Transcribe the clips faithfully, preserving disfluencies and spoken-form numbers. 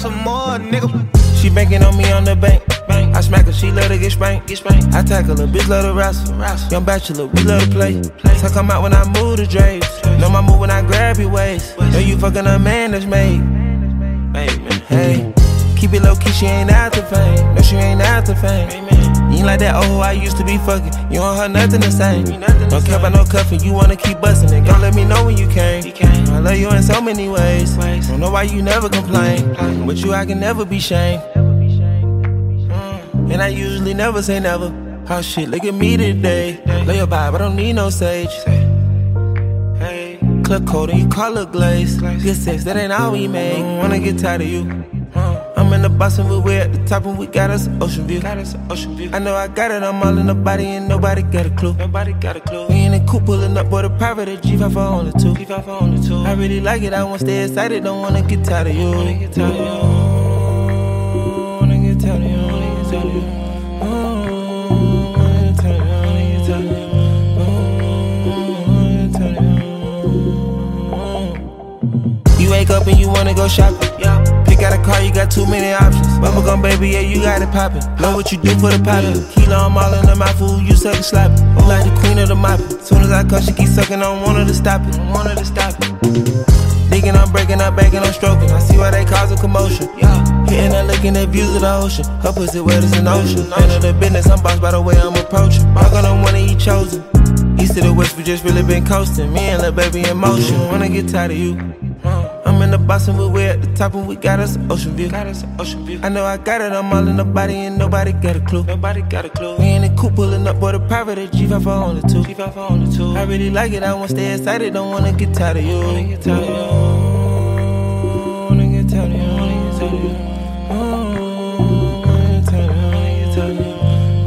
some more, nigga. She banking on me on the bank. I smack her, she love to get spanked. Get spanked. I tackle her, bitch love to wrestle. Young bachelor, we love to play. So come out when I move the drapes. Know my move when I grab your waist. Know you fucking a man that's made. Hey, keep it low key, she ain't after fame. No, she ain't after fame. You ain't like that old hoe I used to be fucking. You don't have nothing the same. Don't care about no cuffing, you wanna keep busting it. Don't let me know when you came. I love you in so many ways. Don't know why you never complain. With you I can never be shamed. And I usually never say never. Oh shit, look at me today. Lay your vibe, I don't need no sage. Hey, club coat and you call her glaze. Good sex, that ain't all we make. Wanna get tired of you. I'm in the box and we're at the top and we got us an ocean view. I know I got it, I'm all in the body and nobody got a clue. Nobody got a clue. We in the coupe pulling up, boy, the private at G five for only two. G five for only two. I really like it, I wanna stay excited, don't wanna get tired of you. Wanna get tired of you. Wanna get tired of you. Wanna get tired of you. You wake up and you wanna go shopping. Yeah. Pick out a car, you got too many options. Bubblegum baby, yeah, you got it poppin'. Know what you do for the poppin'. Kilo, I'm all in the mouth, fool, you suckin' sloppy. I'm like the queen of the moppin'. Soon as I come, she keep suckin', I don't want her to stop it. I want her to stop it. Digging, I'm breaking, I'm backing, I'm stroking. I see why they cause a commotion. Yeah. Hitting and looking at views of the ocean. Her pussy wet as an ocean. Handle the business, I'm bossed by the way I'm approaching. I'm gonna wanna eat chosen. East to the west, we just really been coasting. Me and little baby in motion. Wanna get tired of you. I'm in the box and we're at the top and we got us an ocean view. Got us an ocean view. I know I got it, I'm all in the body and nobody got a clue. Nobody got a clue. We in the coupe pulling up, boy, the private at G five for only two. G five for only two. I really like it, I wanna stay excited, don't wanna get tired of you. Wanna get tired of you. Wanna get tired of you. Wanna get tired of you. Wanna get tired of you. Wanna get tired of you.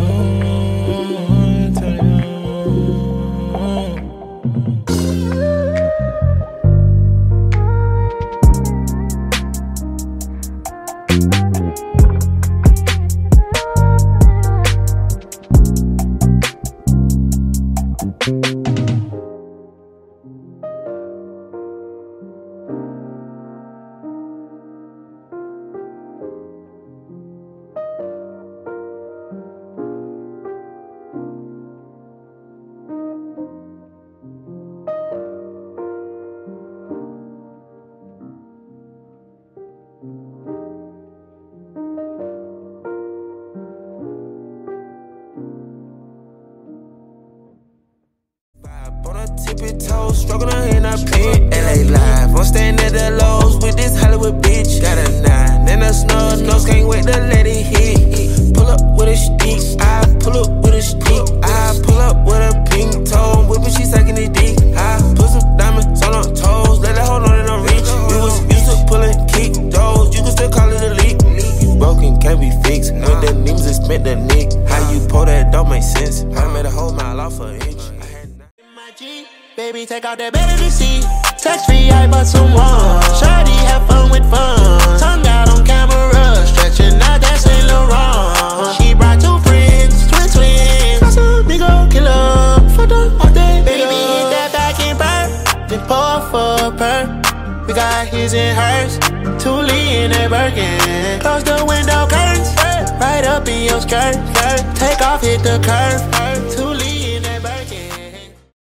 Tippy toes, stroking her in her pit. L A live, I'm staying at the lows with this Hollywood bitch. Got a nine and a snub nose, can't wait to let it hit. Pull up with a stick, I pull up with a stick. I pull up with a pink toe, whipping, she sucking it dick. I put some diamonds on her toes, let her hold on and I'm rich. We was used to pulling kick doors, you can still call it a leak. Broken can't be fixed, when the names is spent the nick. How you pull that don't make sense. I made a whole mile off an inch. Baby, take out that better to see. Touch free, I bought some one. Shawty, have fun with fun. Tongue out on camera, stretching out that Saint Laurent. She brought two friends, twin twins. Got some big old killer, fucked up all day. Baby, hit that back and burn, then pour for a perk. We got his and hers, Thule in that Birkin. Close the window curtains, right up in your skirt. Take off, hit the curve, Thule.